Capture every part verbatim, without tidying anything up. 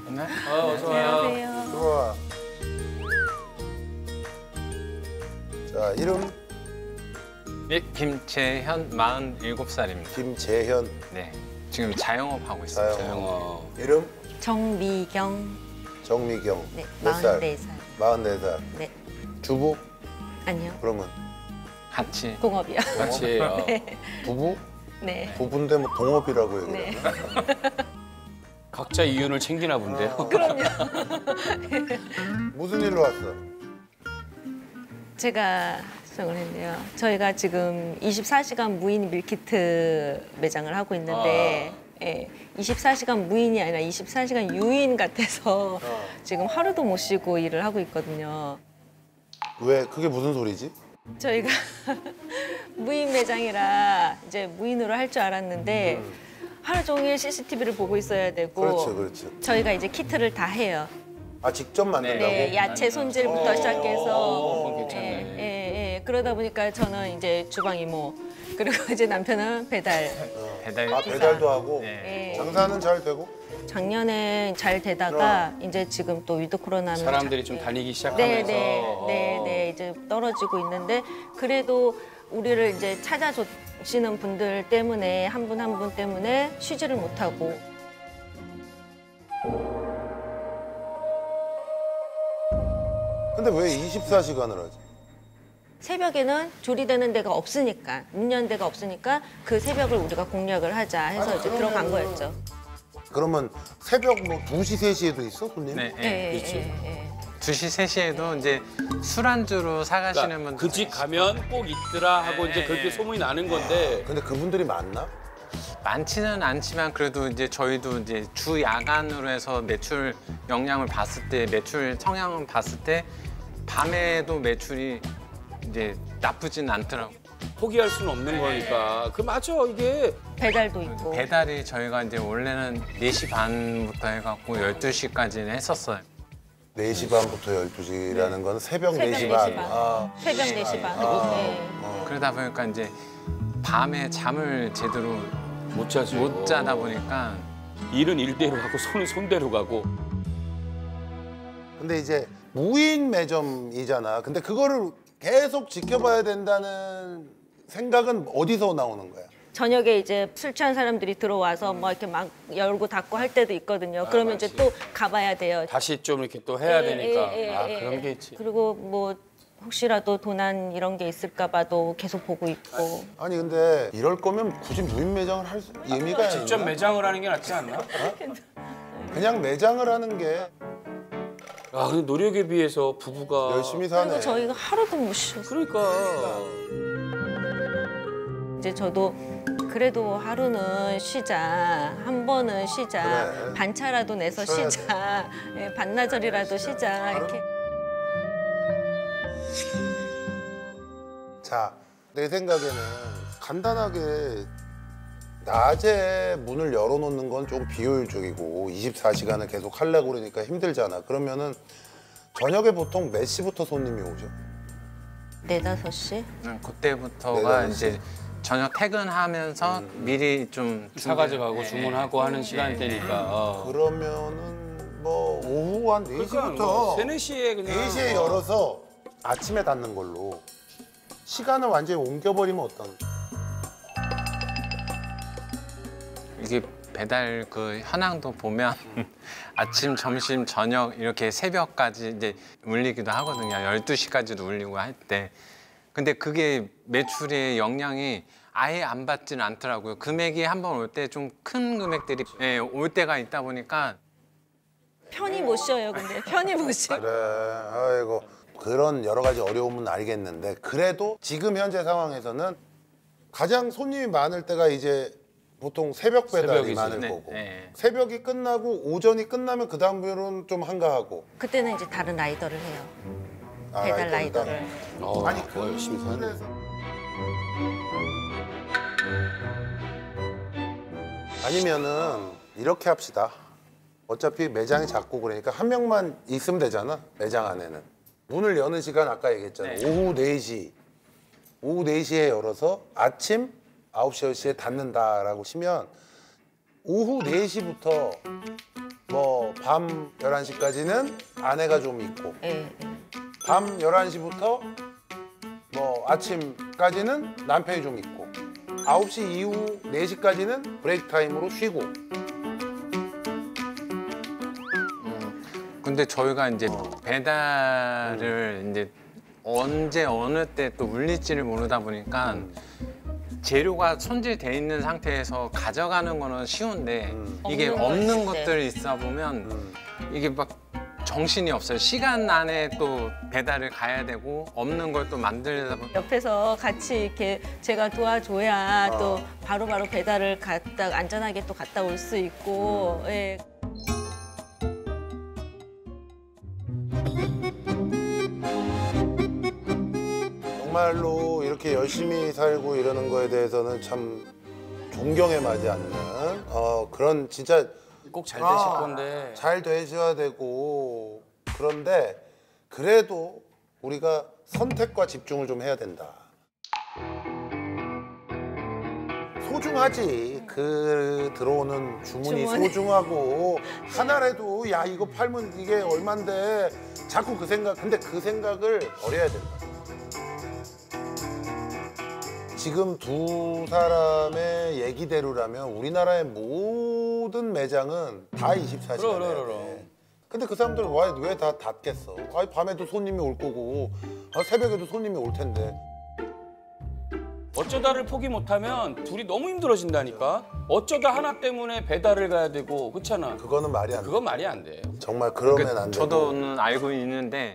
네. 어, 어서 와요. 안녕하세요. 좋아. 자, 이름 네, 김재현 마흔일곱 살입니다. 김재현. 네, 지금 자영업 하고 있어요. 자영업. 이름 정미경. 정미경. 네, 몇 살? 마흔네 살. 마흔네 살. 네. 주부? 아니요. 그러면 같이. 공업이요. 같이. 어. 네. 부부? 네. 부부인데 뭐 동업이라고 얘기를 네. 하나? 각자 이윤을 챙기나 본데요. 어. 그럼요. 무슨 일로 왔어? 제가 수정을 했는데요. 저희가 지금 이십사 시간 무인 밀키트 매장을 하고 있는데 예, 이십사 시간 무인이 아니라 이십사 시간 유인 같아서 어. 지금 하루도 못 쉬고 일을 하고 있거든요. 왜 그게 무슨 소리지? 저희가 무인 매장이라 이제 무인으로 할 줄 알았는데 하루 종일 씨씨티비를 보고 있어야 되고 그렇죠, 그렇죠. 저희가 이제 키트를 다 해요. 아 직접 만든다고? 네, 야채 손질부터 어, 시작해서 어, 괜찮네. 예, 예, 예. 그러다 보니까 저는 이제 주방 이모 그리고 이제 남편은 배달. 배달. 아 배달도 하고 네. 예. 장사는 잘 되고? 작년에 잘 되다가 이제 지금 또 위드 코로나는 사람들이 자- 좀 예. 다니기 네, 시작하면서. 네, 어. 네, 네, 이제 떨어지고 있는데 그래도 우리를 이제 찾아주시는 분들 때문에 한 분 한 분 때문에 쉬지를 못하고 근데 왜 이십사 시간을 하지? 새벽에는 조리되는 데가 없으니까 문 연 데가 없으니까 그 새벽을 우리가 공략을 하자 해서 이제 들어간 거였죠. 그러면 새벽 뭐 두 시, 세 시에도 있어 손님? 네, 예, 네. 예, 예, 예. 두 시, 세 시에도 이제 술안주로 사가시는 그러니까 분들. 그 집 가면 꼭 있더라 하고 네, 이제 그렇게 네. 소문이 나는 건데 근데 그분들이 많나? 많지는 않지만 그래도 이제 저희도 이제 주 야간으로 해서 매출 역량을 봤을 때 매출 성향을 봤을 때 밤에도 매출이 이제 나쁘진 않더라고. 포기할 수는 없는 거니까. 그 맞아 이게. 배달도 있고. 배달이 저희가 이제 원래는 네 시 반부터 해갖고 열두 시까지는 했었어요. 네 시 반부터 열두 시라는 건 새벽 새벽 네 시 네 반. 시 반. 아, 새벽 네 시 반. 아, 네. 어. 그러다 보니까 이제 밤에 잠을 제대로 못 자죠. 못 자다 보니까 일은 일대로 가고 손은 손대로 가고. 근데 이제 무인 매점이잖아. 근데 그거를 계속 지켜봐야 된다는 생각은 어디서 나오는 거야? 저녁에 이제 술 취한 사람들이 들어와서 뭐 이렇게 막 열고 닫고 할 때도 있거든요. 그러면 이제 또 가봐야 돼요. 다시 좀 이렇게 또 해야 예, 되니까. 예, 예, 아 예. 그런 게 있지. 그리고 뭐 혹시라도 도난 이런 게 있을까 봐도 계속 보고 있고. 아니 근데 이럴 거면 굳이 무인 매장을 할 수- 의미가 직접 있나? 매장을 하는 게 낫지 않나? 그냥 매장을 하는 게 아 근데 노력에 비해서 부부가 열심히 사네. 그리고 저희가 하루도 못 쉬었어요. 그러니까 이제 저도 그래도 하루는 쉬자, 한 번은 쉬자, 그래. 반차라도 내서 쉬어야 쉬자, 예, 반나절이라도 쉬자 이렇게. 자, 내 생각에는 간단하게 낮에 문을 열어놓는 건 좀 비효율적이고 이십사 시간을 계속 하려고 그러니까 힘들잖아. 그러면은 저녁에 보통 몇 시부터 손님이 오죠? 네다섯 시? 음, 그때부터가 네, 이제 저녁 퇴근하면서 미리 좀 사가지고 가고 준비- 주문하고 하는 시간대니까. 어. 그러면은 뭐 오후 한 네 그러니까 시부터 뭐 세네 시에 그냥 네 시에 열어서 아침에 닫는 걸로 시간을 완전히 옮겨버리면 어떤? 이게 배달 그 현황도 보면 아침, 점심, 저녁 이렇게 새벽까지 이제 울리기도 하거든요. 열두 시까지도 울리고 할 때. 근데 그게 매출의 영향이 아예 안 받지는 않더라고요. 금액이 한 번 올 때 좀 큰 금액들이 예, 올 때가 있다 보니까 편히 못 쉬어요, 근데 편히 못 쉬어. 그래, 아이고 그런 여러 가지 어려움은 알겠는데 그래도 지금 현재 상황에서는 가장 손님이 많을 때가 이제 보통 새벽 배달이 새벽이지. 많을 네, 거고 네. 새벽이 끝나고 오전이 끝나면 그 다음으로는 좀 한가하고 그때는 이제 다른 라이더를 해요. 아, 배달 라이더다. 라이더를. 어, 아니 그거 열심히 사네. 그래서 아니면은 이렇게 합시다. 어차피 매장이 작고 그러니까 한 명만 있으면 되잖아. 매장 안에는. 문을 여는 시간 아까 얘기했잖아. 네. 오후 네 시. 오후 네 시에 열어서 아침 아홉 시, 열 시에 닫는다라고 치면 오후 네 시부터 뭐 밤 열한 시까지는 아내가 좀 있고 예, 예. 밤 열한 시부터 뭐 아침까지는 남편이 좀 있고 아홉 시 이후 네 시까지는 브레이크 타임으로 쉬고. 근데 저희가 이제 배달을 이제 언제 어느 때 또 울릴지를 모르다 보니까 재료가 손질돼 있는 상태에서 가져가는 거는 쉬운데 이게 없는 거 없는 있을 때. 것들이 있어 보면 이게 막 정신이 없어요. 시간 안에 또 배달을 가야 되고 없는 걸 또 만들다 보면 옆에서 같이 이렇게 제가 도와줘야 어. 또 바로바로 배달을 갔다 안전하게 또 갔다 올 수 있고. 예. 정말로 이렇게 열심히 살고 이러는 거에 대해서는 참 존경에 맞지 않는 어, 그런 진짜 꼭 잘 되실 아, 건데. 잘 되셔야 되고 그런데 그래도 우리가 선택과 집중을 좀 해야 된다. 소중하지. 그 들어오는 주문이 주문이. 소중하고 하나라도 야 이거 팔면 이게 얼만데 자꾸 그 생각. 근데 그 생각을 버려야 된다. 지금 두 사람의 얘기대로라면 우리나라의 모든 매장은 다 이십사 시간 그럼, 해야 그럼, 돼. 그럼. 근데 그 사람들은 왜 다 닫겠어? 아니 밤에도 손님이 올 거고 아, 새벽에도 손님이 올 텐데. 어쩌다를 포기 못하면 둘이 너무 힘들어진다니까. 어쩌다 하나 때문에 배달을 가야 되고 그렇잖아. 그거는 말이 안 돼. 그건 말이 안 돼. 정말 그러면 그 안 되고. 저도는 알고 있는데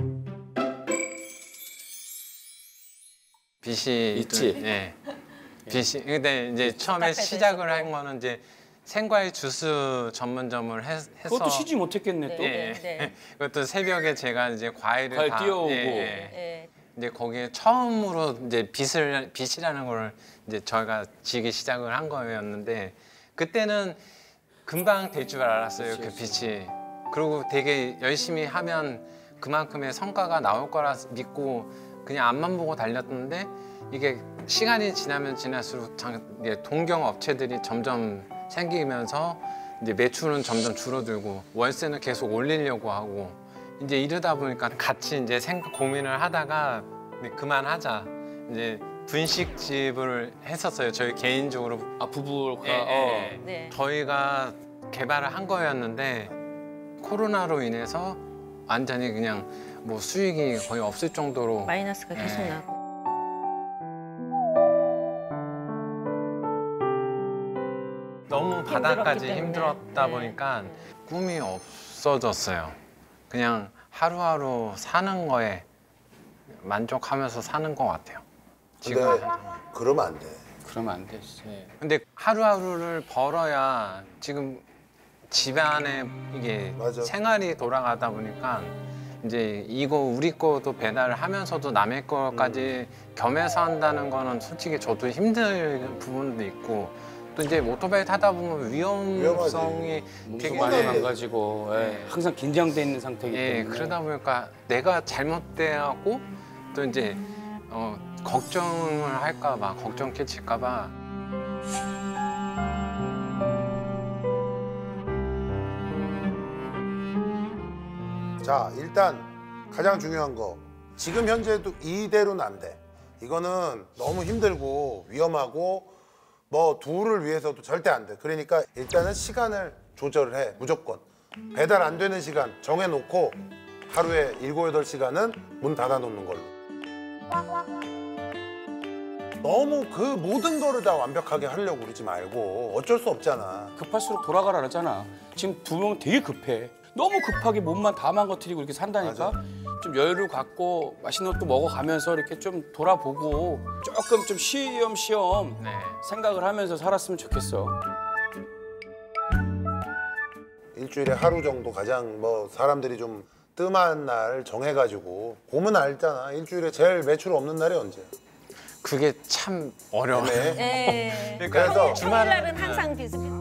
빚이 있지? 또- 예. 빚이 근데 이제 처음에 답답해도 시작을 있었고. 한 거는 이제 생과일 주스 전문점을 해, 해서 그것도 쉬지 못했겠네 또. 네. 예. 그것도 새벽에 제가 이제 과일을 과일 다 띄워오고. 예, 예. 예. 이제 거기에 처음으로 이제 빚을 빚이라는 걸 이제 저희가 지기 시작을 한 거였는데 그때는 금방 될 줄 알았어요. 그 빚이. 그리고 되게 열심히 하면 그만큼의 성과가 나올 거라 믿고 그냥 앞만 보고 달렸는데 이게 시간이 지나면 지날수록 장- 이제 동경 업체들이 점점 생기면서 이제 매출은 점점 줄어들고 월세는 계속 올리려고 하고 이제 이러다 보니까 같이 이제 생각 고민을 하다가 이제 그만하자 이제 분식집을 했었어요. 저희 개인적으로 아 부부가 예, 예. 어. 네. 저희가 개발을 한 거였는데 코로나로 인해서 완전히 그냥 뭐 수익이 거의 없을 정도로 마이너스가 계속 예. 나고. 너무 바닥까지 때문에. 힘들었다 네. 보니까 꿈이 없어졌어요. 그냥 하루하루 사는 거에 만족하면서 사는 것 같아요. 근데 지금. 그러면 안 돼. 그러면 안 되지. 근데 하루하루를 벌어야 지금 집안에 이게 맞아. 생활이 돌아가다 보니까 이제 이거 우리 거도 배달을 하면서도 남의 거까지 겸해서 한다는 거는 솔직히 저도 힘든 부분도 있고 또 이제 오토바이 타다 보면 위험성이 몸도 되게 많이 예, 망가지고 예. 항상 긴장돼 있는 상태이기 예, 때문에. 그러다 보니까 내가 잘못되고 또 이제 어, 걱정을 할까 봐 걱정 끼칠까 봐 자, 일단 가장 중요한 거 지금 현재도 이대로는 안 돼. 이거는 너무 힘들고 위험하고 뭐 둘을 위해서도 절대 안 돼. 그러니까 일단은 시간을 조절을 해. 무조건. 배달 안 되는 시간 정해놓고 하루에 일곱, 여덟 시간은 문 닫아놓는 걸로. 너무 그 모든 거를 다 완벽하게 하려고 그러지 말고 어쩔 수 없잖아. 급할수록 돌아가라 그러잖아. 지금 두 명 되게 급해. 너무 급하게 몸만 다 망가뜨리고 이렇게 산다니까. 좀 여유를 갖고 맛있는 것도 먹어가면서 이렇게 좀 돌아보고 조금 좀 쉬엄쉬엄 네. 생각을 하면서 살았으면 좋겠어. 일주일에 하루 정도 가장 뭐 사람들이 좀 뜸한 날 정해가지고 보면 알잖아. 일주일에 제일 매출 없는 날이 언제야? 그게 참 어려워요. 네. 예. 그래서 주말날은 항상 비슷해.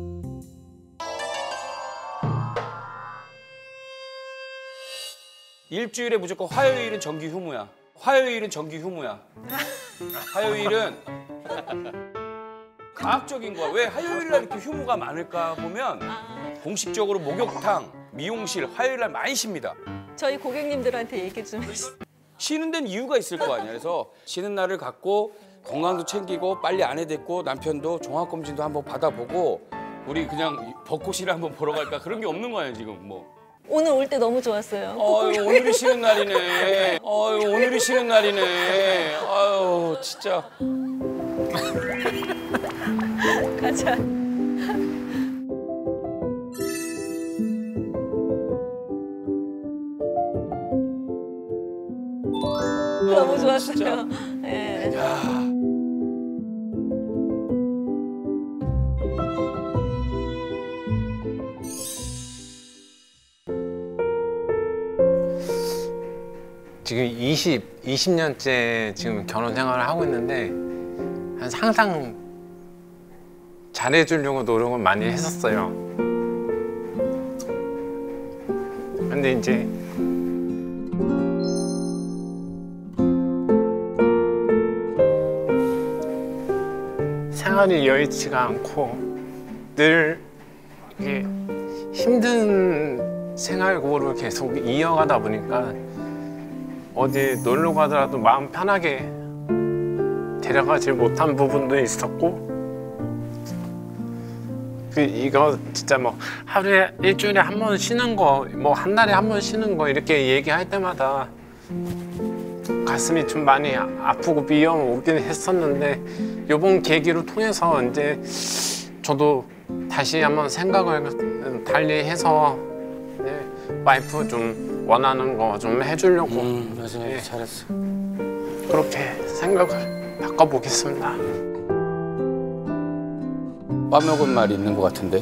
일주일에 무조건 화요일은 정기 휴무야. 화요일은 정기 휴무야. 화요일은 과학적인 거야. 왜 화요일 날 이렇게 휴무가 많을까 보면 공식적으로 목욕탕, 미용실 화요일 날 많이 쉽니다. 저희 고객님들한테 얘기 좀 해주세요. 쉬는 데는 이유가 있을 거 아니야. 그래서 쉬는 날을 갖고 건강도 챙기고 빨리 아내 됐고 남편도 종합검진도 한번 받아보고 우리 그냥 벚꽃이를 한번 보러 갈까 그런 게 없는 거예요 지금 뭐. 오늘 올 때 너무 좋았어요. 아유 오늘이 쉬는 날이네. 아유 오늘이 쉬는 날이네. 아유 진짜. 가자. 너무 좋았어요. 네. 야. 지금 이십, 이십 년째 지금 결혼 생활을 하고 있는데 한 항상 잘해주려고 노력을 많이 했었어요. 근데 이제 생활이 여의치가 않고 늘 이게 힘든 생활고를 계속 이어가다 보니까 어디 놀러 가더라도 마음 편하게 데려가질 못한 부분도 있었고 그 이거 진짜 뭐 하루에 일주일에 한 번 쉬는 거 뭐 한 달에 한 번 쉬는 거 이렇게 얘기할 때마다 가슴이 좀 많이 아프고 미움 오긴 했었는데 이번 계기로 통해서 이제 저도 다시 한번 생각을 달리 해서 네, 와이프 좀 원하는 거 좀 해주려고 음 맞아 예. 잘했어. 그렇게 생각을 바꿔보겠습니다. 빠먹은 말이 있는 것 같은데.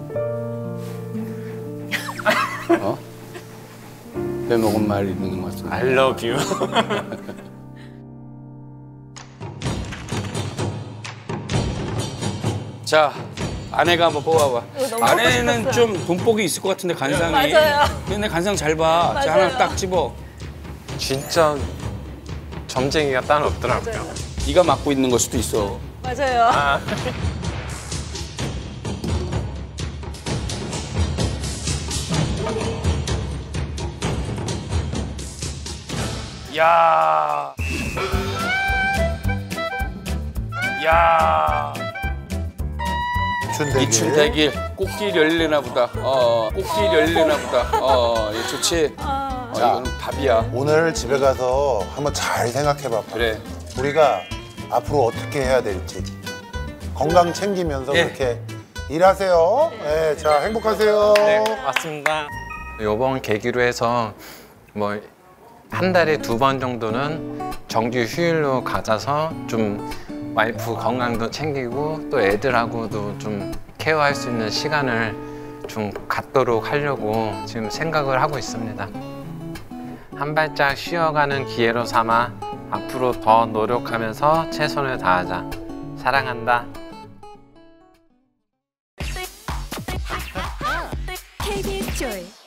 어? 빼먹은 말이 있는 것 같은데. I love you. 자 아내가 한번 뽑아봐. 이거 너무 아내는 먹고 좀 돈복이 있을 것 같은데 간상이. 맞아요. 근데 간상 잘 봐. 자 하나 맞아요. 딱 집어. 진짜 점쟁이가 따로 없더라고요. 맞아요. 네가 맡고 있는 걸 수도 있어. 맞아요. 아. 야. 야. 이춘대길. 이춘대길 꽃길 열리나 보다. 어, 꽃길 열리나 보다. 어, 이거 좋지. 아, 어, 이거는 답이야. 오늘 집에 가서 한번 잘 생각해봐. 그래. 우리가 앞으로 어떻게 해야 될지 건강 챙기면서 예. 그렇게 일하세요. 네, 자 행복하세요. 네, 맞습니다. 이번 계기로 해서 뭐 한 달에 두 번 정도는 정규 휴일로 가져서 좀 와이프 건강도 챙기고 또 애들하고도 좀 케어할 수 있는 시간을 좀 갖도록 하려고 지금 생각을 하고 있습니다. 한 발짝 쉬어가는 기회로 삼아 앞으로 더 노력하면서 최선을 다하자. 사랑한다. 케이비에스 조이